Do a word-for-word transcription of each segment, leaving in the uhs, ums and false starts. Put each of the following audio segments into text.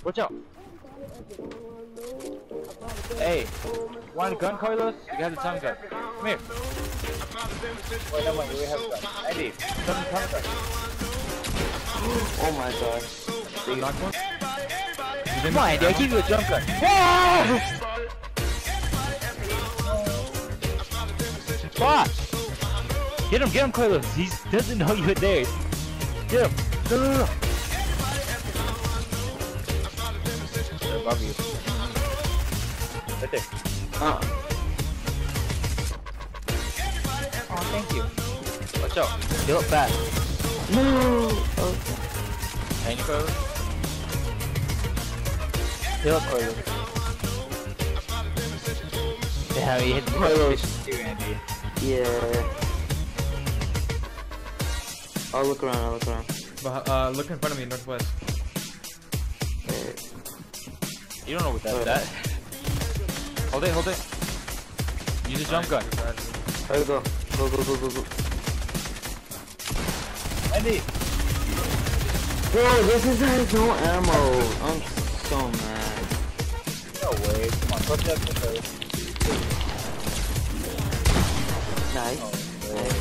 Watch out. Hey, want a gun, Carlos? You got the tongue gun. Come here. Wait, no, wait, we have a gun. Andy, come the tongue gun. Oh my god. You knocked one? Come on, Andy, I'll give you a jump gun. Whoa! Fuck! Get him, get him, Carlos. He doesn't know you're there. Get him. No, no, no. They're above you. Right there. Uh. Oh, thank you. Watch out. Heal up fast. No. Okay. And you, Carlos. Heal up, Carlos. Yeah, he hit the Carlos. too, Andy. Yeah. I'll look around, I'll look around. But, uh, look in front of me, northwest. Wait. You don't know what that's that. Hold it, hold it. Use a jump gun. There we go. Go, go, go, go, go. Andy! Bro, this is has no ammo. I'm so mad. No way. Come on, touch that first. Nice. Oh, Nice.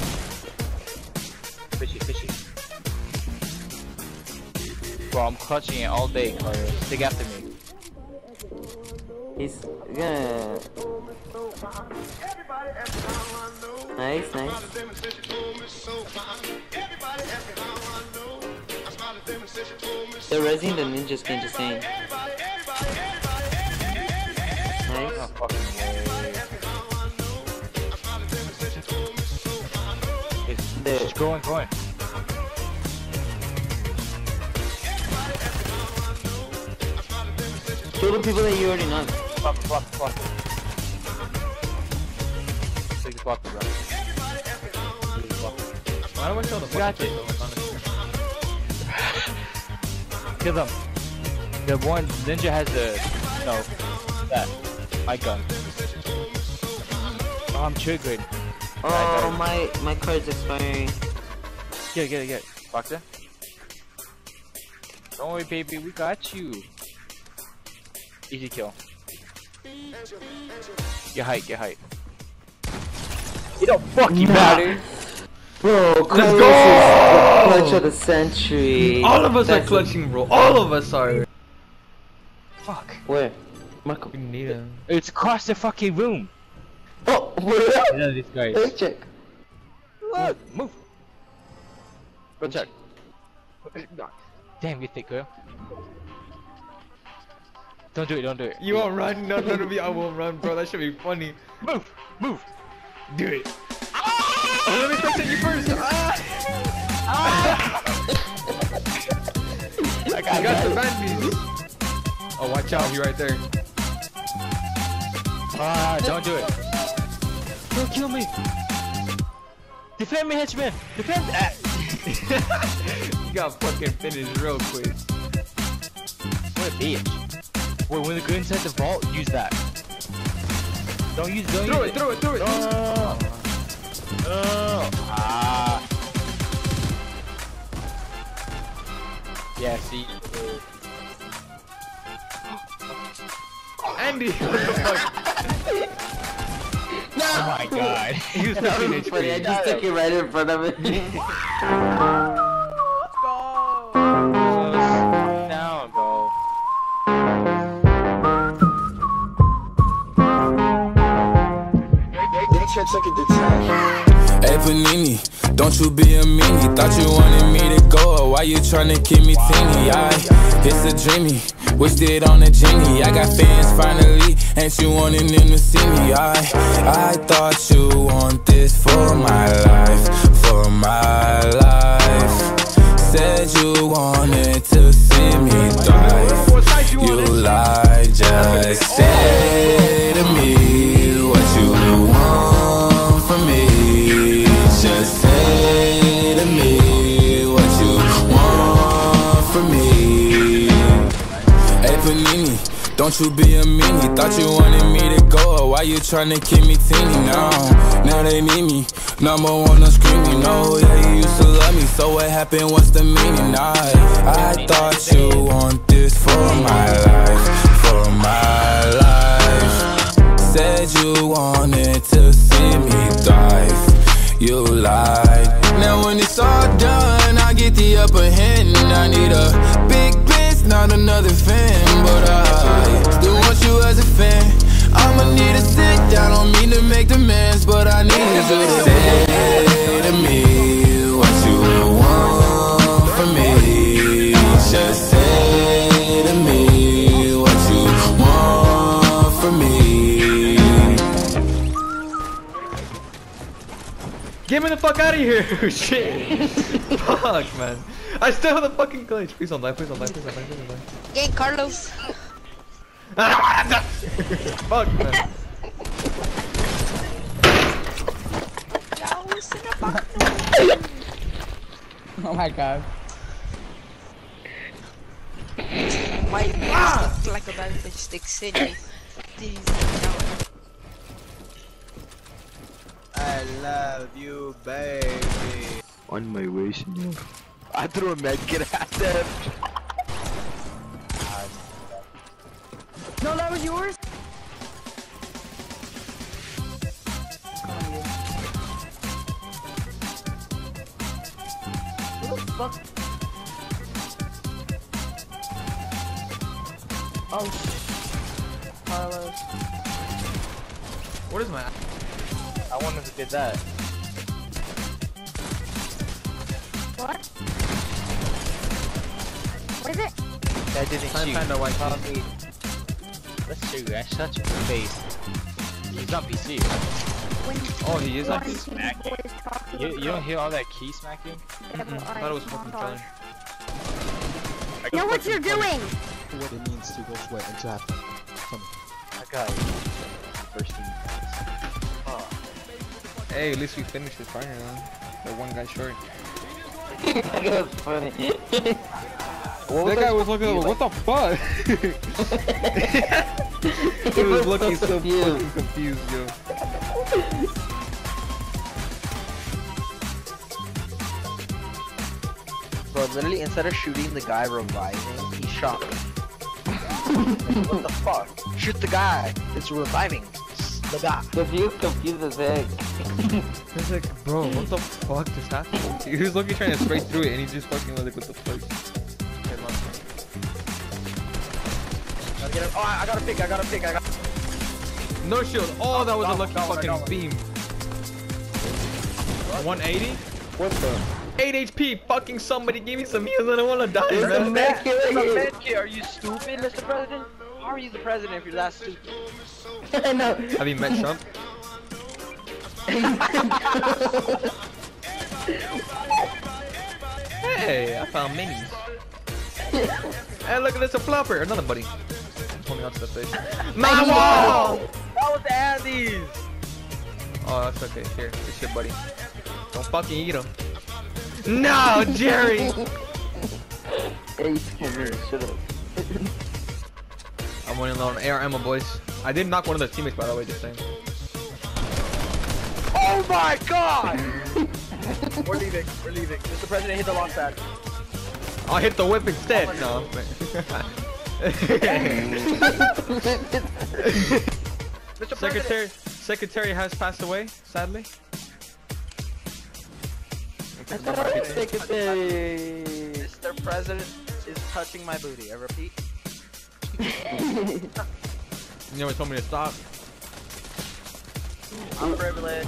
Fishy, fishy. Bro, I'm clutching it all day, Carlos. Stick after me. He's gonna. Nice, nice. They're resing the ninja skin just saying. Nice. Oh, fucking way. It's, There. it's going, going. Kill the people that you already know. Block, block, block. Take the block, bro. Why do I kill the Got fucking it. place? Kill them. The one ninja has the no that my gun. Oh, I'm triggered. Oh, my my card's expiring. Get it, get it, get it. Boxer. Don't worry, baby. We got you. Easy kill. Get height, get height. It don't fucking Nah. matter. Bro, Carlos go! is the clutch of the century. All of us That's are clutching, bro. All of us are. Fuck. Where? Marco. We need him. It's across the fucking room. Oh, where? None of these guys. Let's check. Move, move. Go check. Damn, you thick girl. Don't do it, don't do it. You won't run. No, no, no, me. I won't run, bro. That should be funny. Move, move. Do it. Oh, let me touch you first. Ah! I got, You got the bandies. Oh, watch out. He's right there. Ah, don't do it. Don't kill me. Defend me, henchman. Defend. Ah. You got fucking finished real quick. What a bitch. Wait, when the gun inside the vault, use that. Don't use, don't Throw use it, throw it, throw it. No. No. Ah. Yeah, see. Andy, what the fuck? Oh my god. He was That fifteen was H P. funny. I just took it right in front of it. Down, bro. Hey Panini, don't you be a meanie. Thought you wanted me to go, or why you tryna keep me teeny? I, it's a dreamy, wished it on a genie. I got fans finally, ain't you wanting them to see me? I, I thought you want this for my life, for my life. Said you wanted to see me thrive. You lied, just say to me what you want from me. Just say to me what you want from me. Hey Panini, don't you be a meanie. Thought you wanted me to go, or why you tryna keep me teeny? Now, now they need me. Number one on screaming. No, yeah, you used to love me. So what happened? What's the meaning? I, I thought you want this for not another fan, but I still want you as a fan. I'ma need to sit down, don't mean to make demands, but I need you to say to me what you want from me. Just say to me what you want from me. Get me the fuck out of here! Shit! Fuck, man. I still have the fucking glitch. Please don't die, please don't die, please don't die, please don't die. Gang Carlos. Fuck, man. Oh my god. My face look like a bad bitch stick city. I love you, baby. On my way, senor. I threw a med kit at them. No, that was yours? What the fuck? Oh, Carlos. What is my... I wonder who did that. What? What is it? That didn't Trying to shoot. find out why Tell he- me. Let's shoot, I shut your face. He's on P C, right? When Oh, he is on when P C? these boys talk to You, the you don't hear all that key smacking? devil I thought it was eyes fucking montage. trying. Know what you're doing! What it means to go sweat and tap. I got it. First thing you Hey, at least we finished this final round. That one guy short. That was funny. That guy was looking like, what the fuck? He was looking so fucking confused, yo. Bro, literally, instead of shooting the guy reviving, he shot me. What the fuck? Shoot the guy. It's reviving the guy. Confused, confused as heck. He's like, bro, what the fuck just happened? He was looking trying to spray through it and he just fucking was like, what the fuck? Gotta get him. Oh, I I got a pick, I got a pick, I got No shield. Oh, that was a No, lucky no, no, fucking no. beam. one eighty? What the? eight H P. Fucking somebody give me some heals. I don't want to die, There's a man. med kit, there's a med kit. Are you stupid, Mister President? How are you the president if you're that stupid? I know. Have you met Trump? Hey, I found minis. Hey, look at this, a flopper. Another buddy. Holding on to the fish. My wall! That was Andy's. Oh, that's okay. Here, it's your buddy. Don't fucking eat him. No, Jerry! Hey, come here, shut up. I'm winning low on A R ammo, boys. I did knock one of their teammates, by the way, just saying. Oh my god! We're leaving, we're leaving. Mister President, hit the launch pad. I'll hit the whip instead. No. Mister Secretary, Secretary has passed away, sadly. I thought I was secretary. Mister President is touching my booty. I repeat. You never told me to stop. I'm privileged.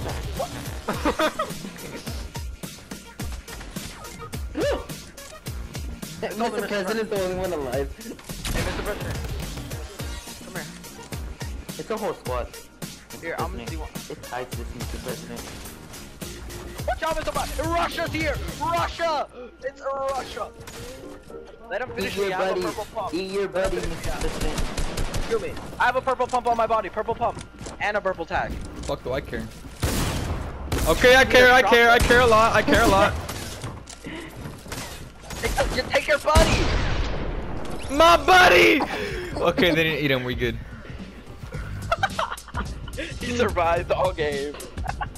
Mister President's the only one alive. Hey, Mister President. Come here. It's a whole squad. Here, I'm gonna see one. It's tight, this Mister President. Watch out, Mister President. Russia's here! Russia! It's Russia! Let him finish Eat me. your I have a buddy. purple pump. Eat your buddy, Mister President. Kill me. I have a purple pump on my body. Purple pump. And a purple tag. Fuck do I care? Okay, I care, I care, I care a lot, I care a lot. Take, just take your buddy! My buddy! Okay, they didn't eat him, we good. He survived all game.